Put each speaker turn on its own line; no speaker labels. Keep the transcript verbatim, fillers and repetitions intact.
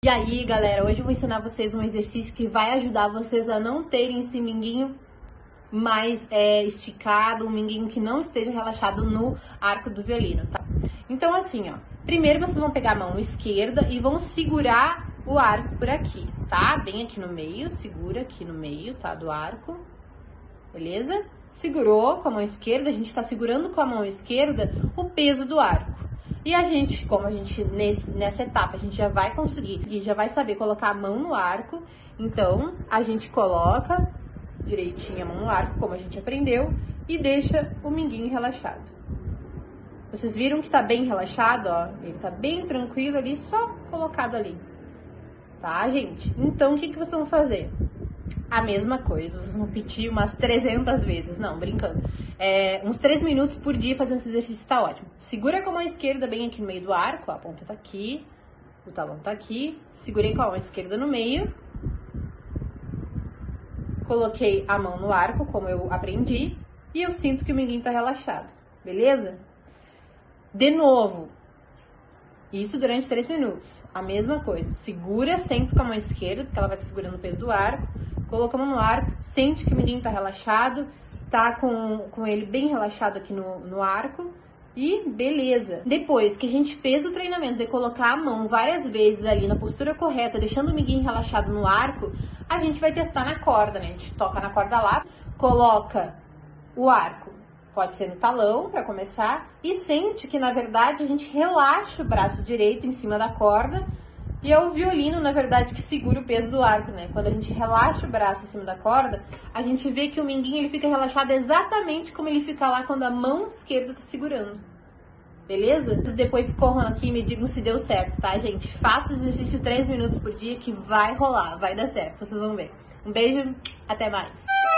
E aí, galera, hoje eu vou ensinar vocês um exercício que vai ajudar vocês a não terem esse minguinho mais é, esticado, um minguinho que não esteja relaxado no arco do violino, tá? Então, assim, ó, primeiro vocês vão pegar a mão esquerda e vão segurar o arco por aqui, tá? Bem aqui no meio, segura aqui no meio, tá, do arco, beleza? Segurou com a mão esquerda, a gente tá segurando com a mão esquerda o peso do arco. E a gente, como a gente, nesse, nessa etapa, a gente já vai conseguir, e já vai saber colocar a mão no arco, então a gente coloca direitinho a mão no arco, como a gente aprendeu, e deixa o minguinho relaxado. Vocês viram que tá bem relaxado, ó? Ele tá bem tranquilo ali, só colocado ali. Tá, gente? Então, o que que vocês vão fazer? A mesma coisa, vocês vão repetir umas trezentas vezes, não, brincando. É, uns três minutos por dia fazendo esse exercício tá ótimo. Segura com a mão esquerda bem aqui no meio do arco, ó, a ponta tá aqui, o talão tá aqui. Segurei com a mão esquerda no meio. Coloquei a mão no arco, como eu aprendi, e eu sinto que o minguinho tá relaxado, beleza? De novo, isso durante três minutos, a mesma coisa. Segura sempre com a mão esquerda, porque ela vai segurando o peso do arco. Coloca a mão no arco, sente que o minguinho tá relaxado, tá com, com ele bem relaxado aqui no, no arco e beleza. Depois que a gente fez o treinamento de colocar a mão várias vezes ali na postura correta, deixando o minguinho relaxado no arco, a gente vai testar na corda, né? A gente toca na corda lá, coloca o arco, pode ser no talão para começar, e sente que na verdade a gente relaxa o braço direito em cima da corda. E é o violino, na verdade, que segura o peso do arco, né? Quando a gente relaxa o braço em cima da corda, a gente vê que o minguinho ele fica relaxado exatamente como ele fica lá quando a mão esquerda tá segurando. Beleza? Depois corram aqui e me digam se deu certo, tá, gente? Faça o exercício três minutos por dia que vai rolar, vai dar certo, vocês vão ver. Um beijo, até mais!